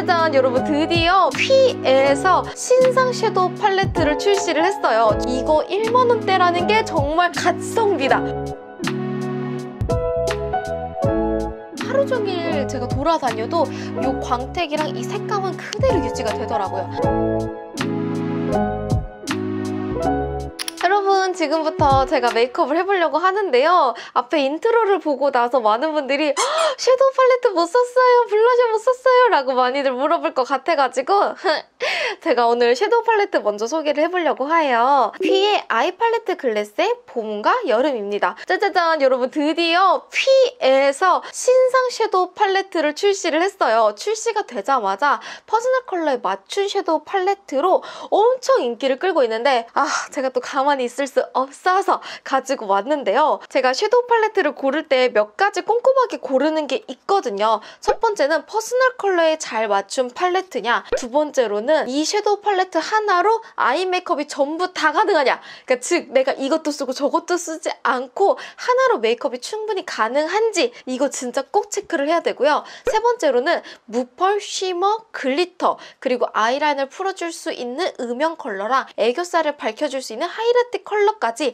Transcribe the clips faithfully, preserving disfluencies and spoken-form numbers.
짜자잔! 여러분, 드디어 퓨에서 신상 섀도우 팔레트를 출시를 했어요. 이거 일만 원대라는 게 정말 가성비다. 하루 종일 제가 돌아다녀도 이 광택이랑 이 색감은 그대로 유지가 되더라고요. 여러분, 지금부터 제가 메이크업을 해보려고 하는데요. 앞에 인트로를 보고 나서 많은 분들이 섀도우 팔레트 못 썼어요, 블러셔 못 썼어요 라고 많이들 물어볼 것 같아가지고 제가 오늘 섀도우 팔레트 먼저 소개를 해보려고 해요. 퓨의 아이 팔레트 글래스의 봄과 여름입니다. 짜자잔! 여러분, 드디어 퓨에서 신상 섀도우 팔레트를 출시를 했어요. 출시가 되자마자 퍼스널 컬러에 맞춘 섀도우 팔레트로 엄청 인기를 끌고 있는데, 아, 제가 또 가만히 있을 수 없어서 가지고 왔는데요. 제가 섀도우 팔레트를 고를 때 몇 가지 꼼꼼하게 고르는 게 있거든요. 첫 번째는 퍼스널 컬러에 잘 맞춘 팔레트냐, 두 번째로는 이 섀도우 팔레트 하나로 아이 메이크업이 전부 다 가능하냐, 그러니까 즉 내가 이것도 쓰고 저것도 쓰지 않고 하나로 메이크업이 충분히 가능한지, 이거 진짜 꼭 체크를 해야 되고요. 세 번째로는 무펄, 쉬머, 글리터, 그리고 아이라인을 풀어줄 수 있는 음영 컬러랑 애교살을 밝혀줄 수 있는 하이라이트 컬러까지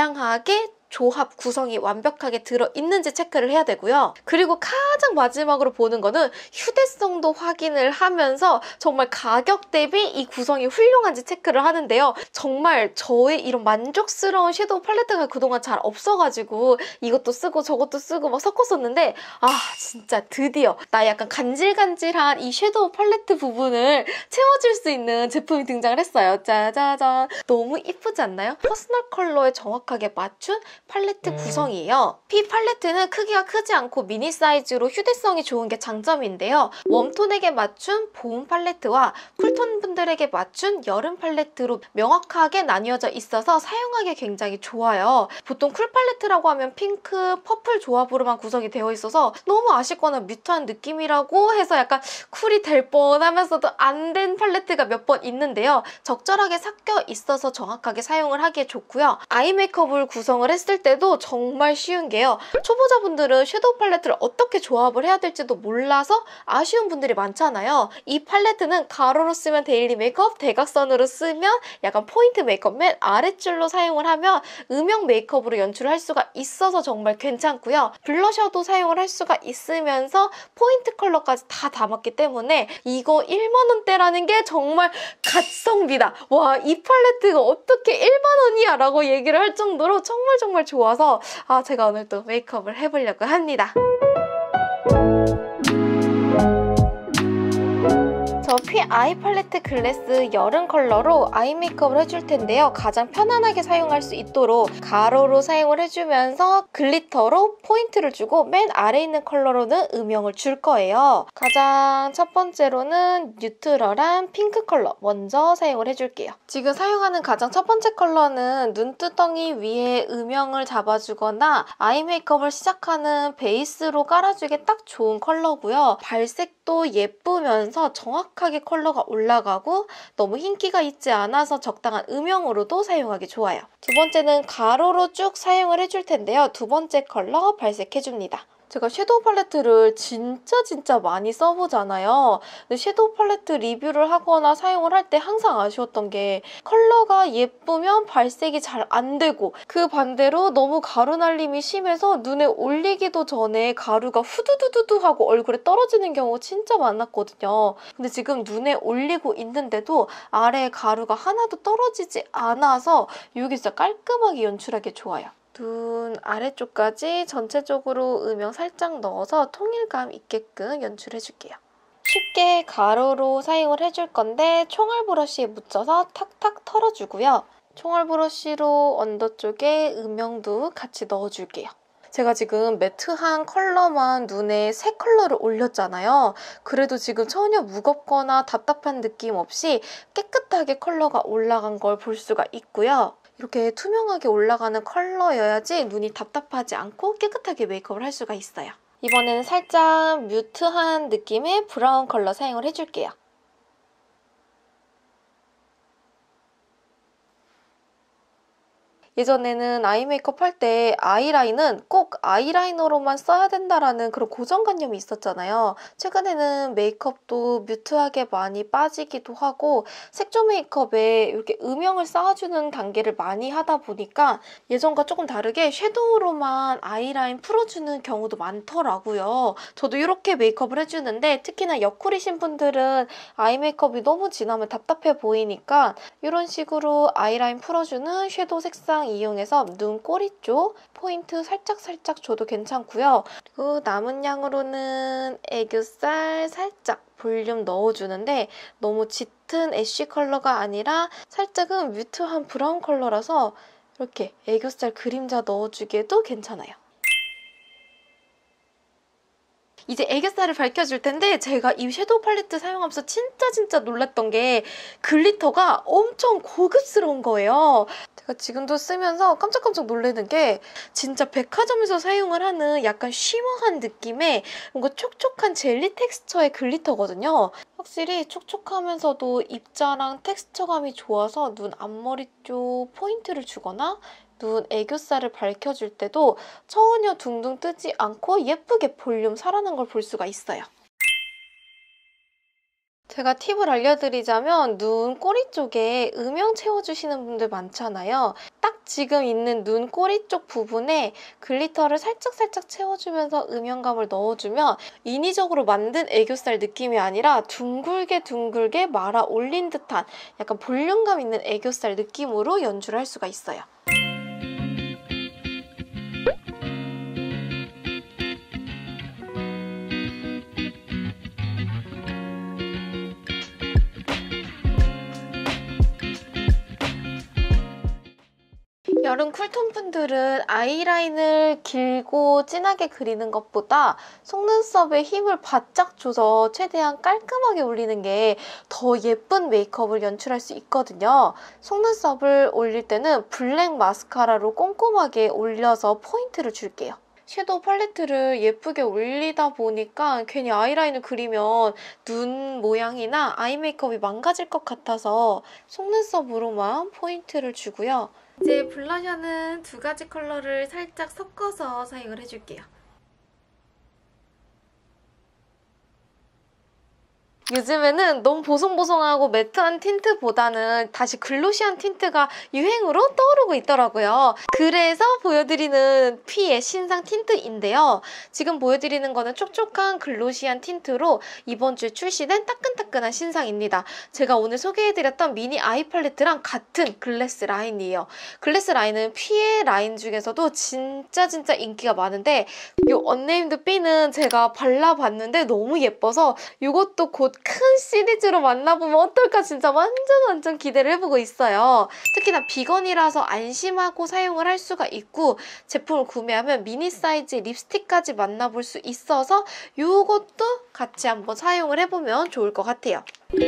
다양하게 조합 구성이 완벽하게 들어있는지 체크를 해야 되고요. 그리고 가장 마지막으로 보는 거는 휴대성도 확인을 하면서 정말 가격 대비 이 구성이 훌륭한지 체크를 하는데요. 정말 저의 이런 만족스러운 섀도우 팔레트가 그동안 잘 없어가지고 이것도 쓰고 저것도 쓰고 막 섞었었는데, 아, 진짜 드디어 나 약간 간질간질한 이 섀도우 팔레트 부분을 채워줄 수 있는 제품이 등장을 했어요. 짜자잔! 너무 이쁘지 않나요? 퍼스널 컬러에 정확하게 맞춘 팔레트 구성이에요. 퓨 팔레트는 크기가 크지 않고 미니 사이즈로 휴대성이 좋은 게 장점인데요. 웜톤에게 맞춘 봄 팔레트와 쿨톤 분들에게 맞춘 여름 팔레트로 명확하게 나뉘어져 있어서 사용하기 굉장히 좋아요. 보통 쿨 팔레트라고 하면 핑크, 퍼플 조합으로만 구성이 되어 있어서 너무 아쉽거나 뮤트한 느낌이라고 해서 약간 쿨이 될 뻔하면서도 안 된 팔레트가 몇 번 있는데요. 적절하게 섞여 있어서 정확하게 사용을 하기에 좋고요. 아이 메이크업을 구성을 했을 때도 정말 쉬운 게요. 초보자분들은 섀도우 팔레트를 어떻게 조합을 해야 될지도 몰라서 아쉬운 분들이 많잖아요. 이 팔레트는 가로로 쓰면 데일리 메이크업, 대각선으로 쓰면 약간 포인트 메이크업, 맨 아랫줄로 사용을 하면 음영 메이크업으로 연출을 할 수가 있어서 정말 괜찮고요. 블러셔도 사용을 할 수가 있으면서 포인트 컬러까지 다 담았기 때문에 이거 일만 원대라는 게 정말 가성비다. 와, 이 팔레트가 어떻게 일만 원이야 라고 얘기를 할 정도로 정말 정말 좋아서 아, 제가 오늘 또 메이크업을 해보려고 합니다. 저 퓨 아이 팔레트 글래스 여름 컬러로 아이 메이크업을 해줄 텐데요. 가장 편안하게 사용할 수 있도록 가로로 사용을 해주면서 글리터로 포인트를 주고 맨 아래에 있는 컬러로는 음영을 줄 거예요. 가장 첫 번째로는 뉴트럴한 핑크 컬러 먼저 사용을 해줄게요. 지금 사용하는 가장 첫 번째 컬러는 눈두덩이 위에 음영을 잡아주거나 아이 메이크업을 시작하는 베이스로 깔아주기에 딱 좋은 컬러고요. 발색도 예쁘면서 정확하게 컬러가 올라가고 너무 흰기가 있지 않아서 적당한 음영으로도 사용하기 좋아요. 두 번째는 가로로 쭉 사용을 해줄 텐데요. 두 번째 컬러 발색해줍니다. 제가 섀도우 팔레트를 진짜 진짜 많이 써보잖아요. 근데 섀도우 팔레트 리뷰를 하거나 사용을 할 때 항상 아쉬웠던 게 컬러가 예쁘면 발색이 잘 안 되고, 그 반대로 너무 가루 날림이 심해서 눈에 올리기도 전에 가루가 후두두두두 하고 얼굴에 떨어지는 경우가 진짜 많았거든요. 근데 지금 눈에 올리고 있는데도 아래에 가루가 하나도 떨어지지 않아서 이게 진짜 깔끔하게 연출하기 좋아요. 눈 아래쪽까지 전체적으로 음영 살짝 넣어서 통일감 있게끔 연출해줄게요. 쉽게 가로로 사용을 해줄 건데 총알 브러쉬에 묻혀서 탁탁 털어주고요. 총알 브러쉬로 언더 쪽에 음영도 같이 넣어줄게요. 제가 지금 매트한 컬러만 눈에 세 컬러를 올렸잖아요. 그래도 지금 전혀 무겁거나 답답한 느낌 없이 깨끗하게 컬러가 올라간 걸 볼 수가 있고요. 이렇게 투명하게 올라가는 컬러여야지 눈이 답답하지 않고 깨끗하게 메이크업을 할 수가 있어요. 이번에는 살짝 뮤트한 느낌의 브라운 컬러 사용을 해줄게요. 예전에는 아이 메이크업 할 때 아이라인은 꼭 아이라이너로만 써야 된다라는 그런 고정관념이 있었잖아요. 최근에는 메이크업도 뮤트하게 많이 빠지기도 하고 색조 메이크업에 이렇게 음영을 쌓아주는 단계를 많이 하다 보니까 예전과 조금 다르게 섀도우로만 아이라인 풀어주는 경우도 많더라고요. 저도 이렇게 메이크업을 해주는데 특히나 여쿨이신 분들은 아이 메이크업이 너무 진하면 답답해 보이니까 이런 식으로 아이라인 풀어주는 섀도우 색상 이용해서 눈꼬리 쪽 포인트 살짝살짝 줘도 괜찮고요. 그리고 남은 양으로는 애교살 살짝 볼륨 넣어주는데 너무 짙은 애쉬 컬러가 아니라 살짝은 뮤트한 브라운 컬러라서 이렇게 애교살 그림자 넣어주기에도 괜찮아요. 이제 애교살을 밝혀줄 텐데 제가 이 섀도우 팔레트 사용하면서 진짜 진짜 놀랐던 게 글리터가 엄청 고급스러운 거예요. 제가 지금도 쓰면서 깜짝깜짝 놀라는 게 진짜 백화점에서 사용을 하는 약간 쉬머한 느낌의 뭔가 촉촉한 젤리 텍스처의 글리터거든요. 확실히 촉촉하면서도 입자랑 텍스처감이 좋아서 눈 앞머리 쪽 포인트를 주거나 눈 애교살을 밝혀줄 때도 전혀 둥둥 뜨지 않고 예쁘게 볼륨 살아난 걸 볼 수가 있어요. 제가 팁을 알려드리자면 눈 꼬리 쪽에 음영 채워주시는 분들 많잖아요. 딱 지금 있는 눈 꼬리 쪽 부분에 글리터를 살짝살짝 채워주면서 음영감을 넣어주면 인위적으로 만든 애교살 느낌이 아니라 둥글게 둥글게 말아 올린 듯한 약간 볼륨감 있는 애교살 느낌으로 연출을 할 수가 있어요. 여름 쿨톤 분들은 아이라인을 길고 진하게 그리는 것보다 속눈썹에 힘을 바짝 줘서 최대한 깔끔하게 올리는 게 더 예쁜 메이크업을 연출할 수 있거든요. 속눈썹을 올릴 때는 블랙 마스카라로 꼼꼼하게 올려서 포인트를 줄게요. 섀도우 팔레트를 예쁘게 올리다 보니까 괜히 아이라인을 그리면 눈 모양이나 아이 메이크업이 망가질 것 같아서 속눈썹으로만 포인트를 주고요. 이제 블러셔는 두 가지 컬러를 살짝 섞어서 사용을 해줄게요. 요즘에는 너무 보송보송하고 매트한 틴트보다는 다시 글로시한 틴트가 유행으로 떠오르고 있더라고요. 그래서 보여드리는 피의 신상 틴트인데요. 지금 보여드리는 거는 촉촉한 글로시한 틴트로 이번 주에 출시된 따끈따끈한 신상입니다. 제가 오늘 소개해드렸던 미니 아이 팔레트랑 같은 글래스 라인이에요. 글래스 라인은 피의 라인 중에서도 진짜 진짜 인기가 많은데 이 언네임드 B는 제가 발라봤는데 너무 예뻐서 이것도 곧 큰 시리즈로 만나보면 어떨까 진짜 완전 완전 기대를 해보고 있어요. 특히나 비건이라서 안심하고 사용을 할 수가 있고 제품을 구매하면 미니 사이즈 립스틱까지 만나볼 수 있어서 이것도 같이 한번 사용을 해보면 좋을 것 같아요.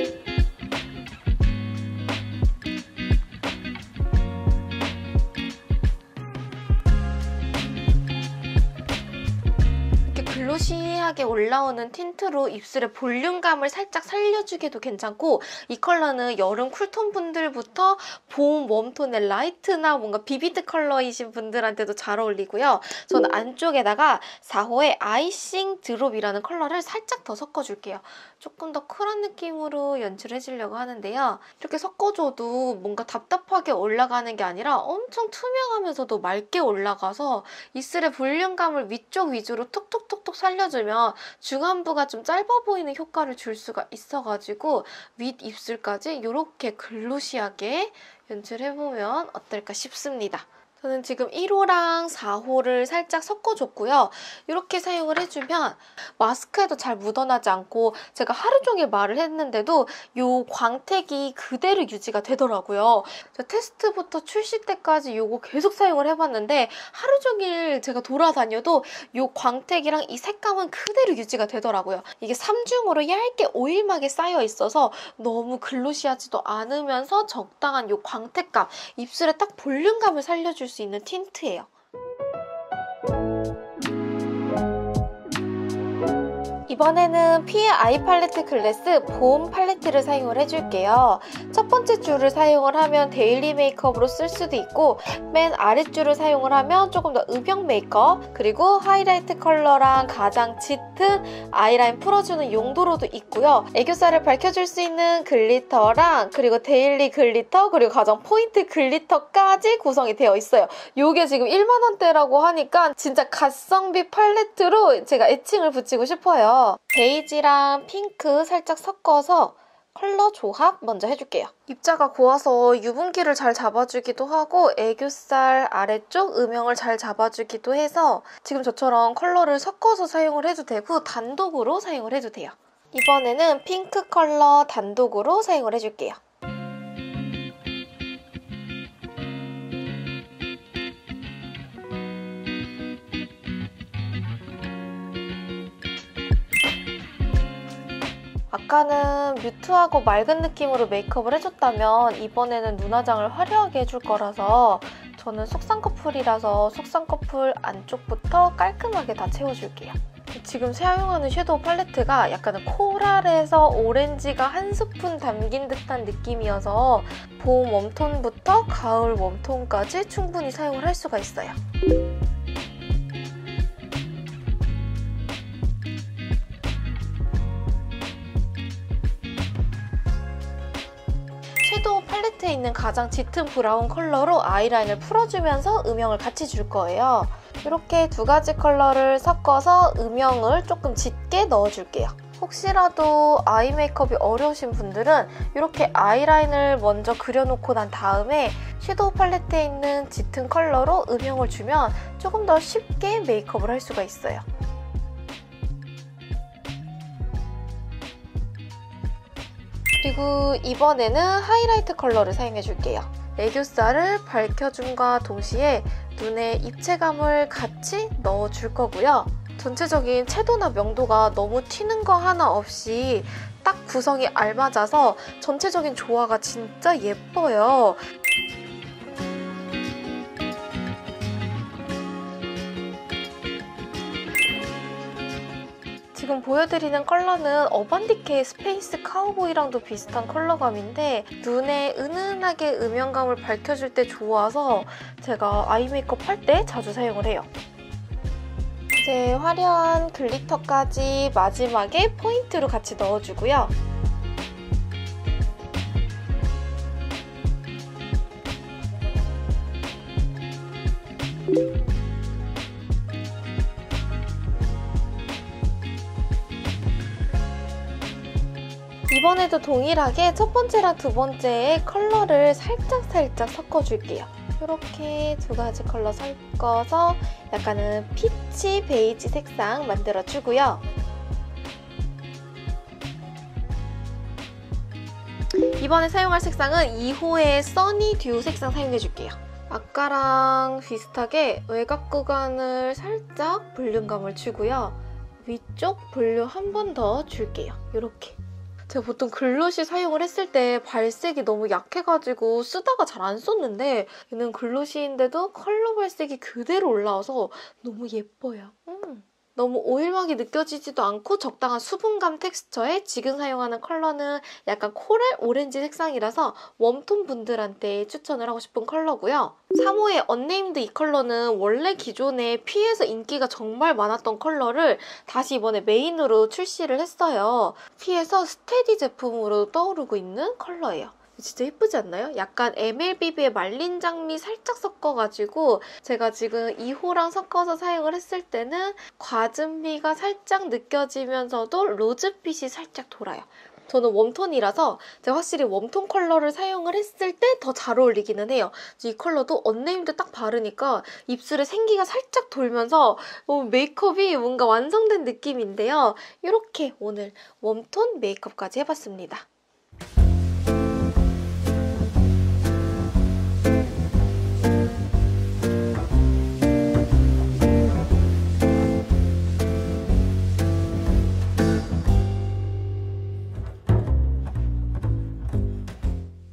글로시하게 올라오는 틴트로 입술의 볼륨감을 살짝 살려주기도 괜찮고 이 컬러는 여름 쿨톤 분들부터 봄 웜톤의 라이트나 뭔가 비비드 컬러이신 분들한테도 잘 어울리고요. 저는 안쪽에다가 사 호의 아이싱 드롭이라는 컬러를 살짝 더 섞어줄게요. 조금 더 쿨한 느낌으로 연출해주려고 하는데요. 이렇게 섞어줘도 뭔가 답답하게 올라가는 게 아니라 엄청 투명하면서도 맑게 올라가서 입술의 볼륨감을 위쪽 위주로 톡톡톡톡 살려주면 중안부가 좀 짧아 보이는 효과를 줄 수가 있어가지고 윗 입술까지 이렇게 글로시하게 연출해보면 어떨까 싶습니다. 저는 지금 일 호랑 사 호를 살짝 섞어줬고요. 이렇게 사용을 해주면 마스크에도 잘 묻어나지 않고 제가 하루 종일 말을 했는데도 이 광택이 그대로 유지가 되더라고요. 제가 테스트부터 출시 때까지 이거 계속 사용을 해봤는데 하루 종일 제가 돌아다녀도 이 광택이랑 이 색감은 그대로 유지가 되더라고요. 이게 삼중으로 얇게 오일막에 쌓여 있어서 너무 글로시하지도 않으면서 적당한 이 광택감, 입술에 딱 볼륨감을 살려줄 수 있는 틴트예요. 이번에는 피에 아이 팔레트 클래스 봄 팔레트를 사용을 해줄게요. 첫 번째 줄을 사용을 하면 데일리 메이크업으로 쓸 수도 있고 맨 아랫줄을 사용을 하면 조금 더 음영 메이크업, 그리고 하이라이트 컬러랑 가장 짙은 아이라인 풀어주는 용도로도 있고요. 애교살을 밝혀줄 수 있는 글리터랑 그리고 데일리 글리터, 그리고 가장 포인트 글리터까지 구성이 되어 있어요. 이게 지금 일만 원대라고 하니까 진짜 가성비 팔레트로 제가 애칭을 붙이고 싶어요. 베이지랑 핑크 살짝 섞어서 컬러 조합 먼저 해줄게요. 입자가 고와서 유분기를 잘 잡아주기도 하고 애교살 아래쪽 음영을 잘 잡아주기도 해서 지금 저처럼 컬러를 섞어서 사용을 해도 되고 단독으로 사용을 해도 돼요. 이번에는 핑크 컬러 단독으로 사용을 해줄게요. 아까는 뮤트하고 맑은 느낌으로 메이크업을 해줬다면 이번에는 눈화장을 화려하게 해줄 거라서 저는 속쌍꺼풀이라서 속쌍꺼풀 안쪽부터 깔끔하게 다 채워줄게요. 지금 사용하는 섀도우 팔레트가 약간 코랄에서 오렌지가 한 스푼 담긴 듯한 느낌이어서 봄 웜톤부터 가을 웜톤까지 충분히 사용을 할 수가 있어요. 섀도우 팔레트에 있는 가장 짙은 브라운 컬러로 아이라인을 풀어주면서 음영을 같이 줄 거예요. 이렇게 두 가지 컬러를 섞어서 음영을 조금 짙게 넣어줄게요. 혹시라도 아이 메이크업이 어려우신 분들은 이렇게 아이라인을 먼저 그려놓고 난 다음에 섀도우 팔레트에 있는 짙은 컬러로 음영을 주면 조금 더 쉽게 메이크업을 할 수가 있어요. 그리고 이번에는 하이라이트 컬러를 사용해줄게요. 애교살을 밝혀줌과 동시에 눈에 입체감을 같이 넣어줄 거고요. 전체적인 채도나 명도가 너무 튀는 거 하나 없이 딱 구성이 알맞아서 전체적인 조화가 진짜 예뻐요. 지금 보여드리는 컬러는 어반디케의 스페이스 카우보이랑도 비슷한 컬러감인데 눈에 은은하게 음영감을 밝혀줄 때 좋아서 제가 아이 메이크업 할 때 자주 사용을 해요. 이제 화려한 글리터까지 마지막에 포인트로 같이 넣어주고요. 이번에도 동일하게 첫 번째랑 두 번째의 컬러를 살짝살짝 섞어줄게요. 이렇게 두 가지 컬러 섞어서 약간은 피치 베이지 색상 만들어주고요. 이번에 사용할 색상은 이 호의 써니 듀 색상 사용해줄게요. 아까랑 비슷하게 외곽 구간을 살짝 볼륨감을 주고요. 위쪽 볼륨 한 번 더 줄게요. 이렇게. 제가 보통 글로시 사용을 했을 때 발색이 너무 약해가지고 쓰다가 잘 안 썼는데 얘는 글로시인데도 컬러 발색이 그대로 올라와서 너무 예뻐요. 음. 너무 오일막이 느껴지지도 않고 적당한 수분감 텍스처에 지금 사용하는 컬러는 약간 코랄 오렌지 색상이라서 웜톤 분들한테 추천을 하고 싶은 컬러고요. 삼 호의 언네임드 이 컬러는 원래 기존에 피에서 인기가 정말 많았던 컬러를 다시 이번에 메인으로 출시를 했어요. 피에서 스테디 제품으로 떠오르고 있는 컬러예요. 진짜 예쁘지 않나요? 약간 엠엘비비의 말린 장미 살짝 섞어가지고 제가 지금 이 호랑 섞어서 사용을 했을 때는 과즙미가 살짝 느껴지면서도 로즈빛이 살짝 돌아요. 저는 웜톤이라서 제가 확실히 웜톤 컬러를 사용을 했을 때 더 잘 어울리기는 해요. 이 컬러도 언네임드 딱 바르니까 입술에 생기가 살짝 돌면서 메이크업이 뭔가 완성된 느낌인데요. 이렇게 오늘 웜톤 메이크업까지 해봤습니다.